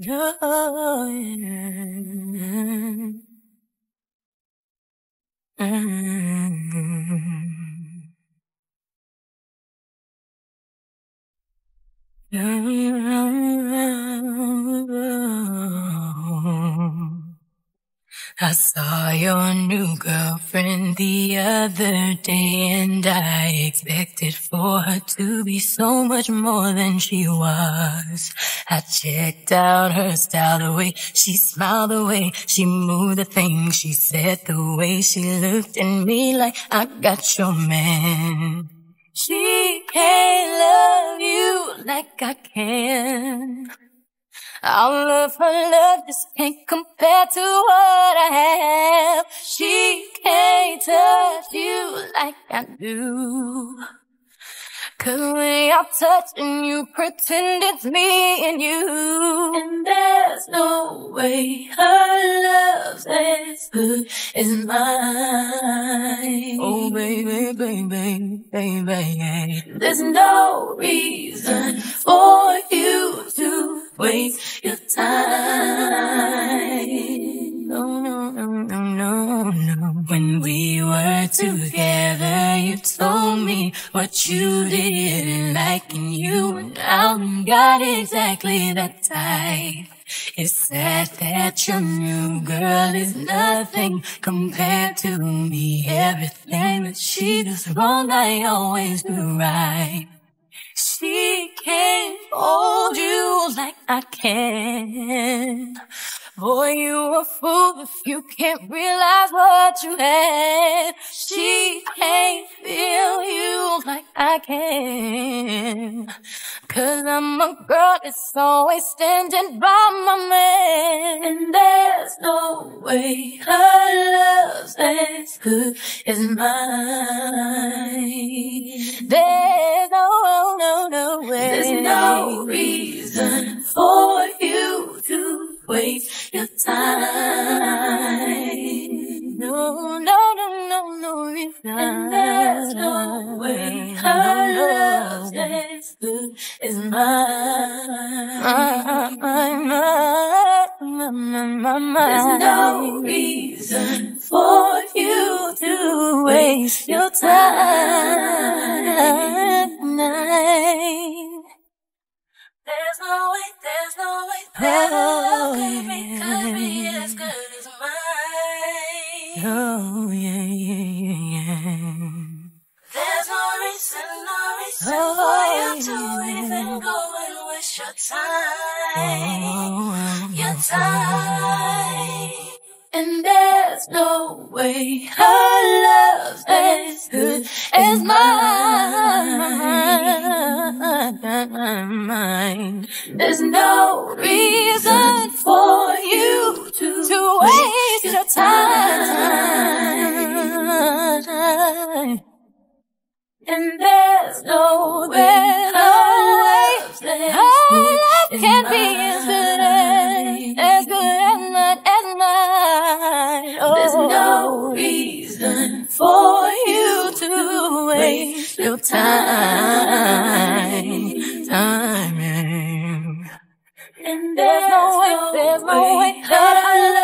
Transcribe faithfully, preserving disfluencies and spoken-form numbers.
Oh, yeah. Mm. I saw your new girlfriend the other day, and I expected for her to be so much more than she was. I checked out her style, the way she smiled, the way she moved, the things she said, the way she looked at me like I got your man. She can't love you like I can. All of her love just can't compare to what I have. She can't touch you like I do. Cause when you're touching, you pretend it's me and you. And there's no way her love's as good as mine. Oh baby, baby, baby. There's no reason for you to waste your time. No, no, no, no, no, no. When we were together, you told me what you didn't like, and you and I got exactly that type. It's sad that your new girl is nothing compared to me. Everything that she does wrong, I always do right. She can't hold you like I can. Boy, you a fool if you can't realize what you had. She can't feel you like I can. Cause I'm a girl that's always standing by my man. And there's no way her love's as good as mine. There's no, no, no way. There's no reason for you to waste your time. No, no, no, no, no reason. And there's no way her love's as good as mine. Mine, mine, mine, mine. There's no reason for you to waste your time. There's no way, there's no way that oh, love could be, could be as good as mine. Oh, yeah, yeah, yeah, yeah. There's no reason, no reason oh, for you to yeah. even go and waste your time. Oh, your time. And there's no way her love's as good as mine. There's no reason for you to, to waste your time. And there's no way her love's as good can be as good as, as good as mine, as mine. Oh. There's no reason for you to waste your time, time. And there's no way, there's no way her love